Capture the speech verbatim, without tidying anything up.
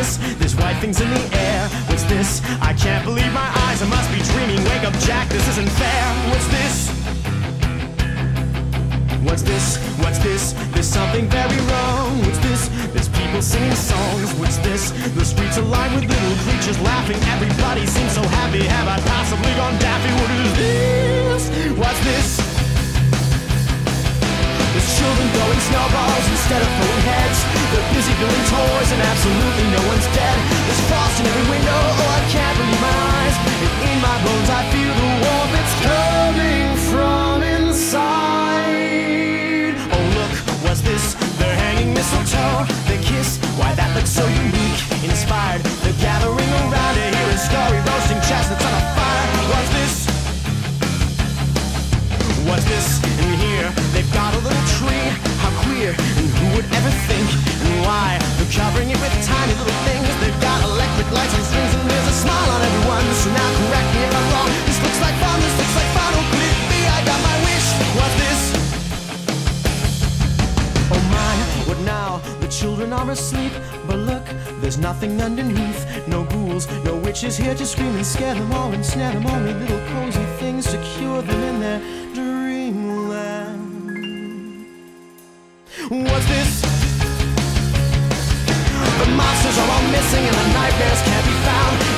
this? There's white things in the air. What's this? I can't believe my eyes, I must be dreaming. Wake up, Jack, this isn't fair. What's this? What's this? What's this? There's something very wrong. What's this? There's people singing songs. What's this? The streets are lined with little creatures laughing. Everybody seems so happy. Have I possibly gone daffy? What is this? What's this? There's children throwing snowballs instead of throwing heads. They're busy building toys and absolutely no one's dead. There's frost in every window. Oh, I can't believe my eyes. And in my bones I feel the warmth. It's coming from inside. What's this? They're hanging mistletoe. They kiss, why that looks so unique. Inspired, they're gathering around to hear a story. Roasting chestnuts on a fire. What's this? What's this? And here, they've got a little tree. How queer, and who would ever think? And why? They're covering it with tiny little things. They've got electric lights on strings. And there's a smile on everyone. So now correct me if I'm wrong. This looks like fun, this looks like fun. Oh, could it be? I got my wish. What's this? Oh my, what now? The children are asleep. But look, there's nothing underneath. No ghouls, no witches here to scream and scare them all and snare them. Only little cozy things to cure them in their dreamland. What's this? The monsters are all missing and the nightmares can't be found.